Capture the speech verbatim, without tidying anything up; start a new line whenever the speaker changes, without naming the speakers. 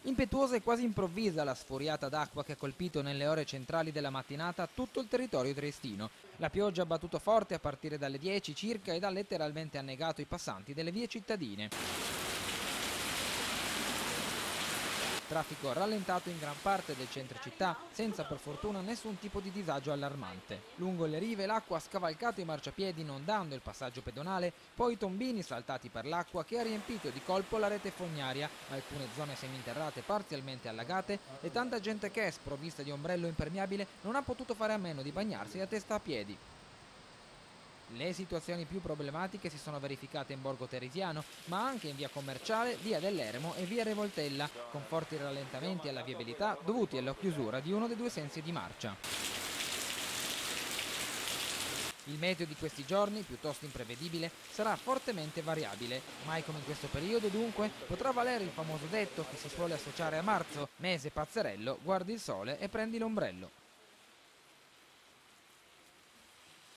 Impetuosa e quasi improvvisa la sfuriata d'acqua che ha colpito nelle ore centrali della mattinata tutto il territorio triestino. La pioggia ha battuto forte a partire dalle dieci circa ed ha letteralmente annegato i passanti delle vie cittadine. Traffico rallentato in gran parte del centro città, senza per fortuna nessun tipo di disagio allarmante. Lungo le rive l'acqua ha scavalcato i marciapiedi inondando il passaggio pedonale, poi tombini saltati per l'acqua che ha riempito di colpo la rete fognaria, alcune zone seminterrate parzialmente allagate e tanta gente che, sprovvista di ombrello impermeabile, non ha potuto fare a meno di bagnarsi a testa a piedi. Le situazioni più problematiche si sono verificate in Borgo Teresiano, ma anche in via Commerciale, via dell'Eremo e via Revoltella, con forti rallentamenti alla viabilità dovuti alla chiusura di uno dei due sensi di marcia. Il meteo di questi giorni, piuttosto imprevedibile, sarà fortemente variabile. Mai come in questo periodo, dunque, potrà valere il famoso detto che si suole associare a marzo, mese pazzerello, guardi il sole e prendi l'ombrello.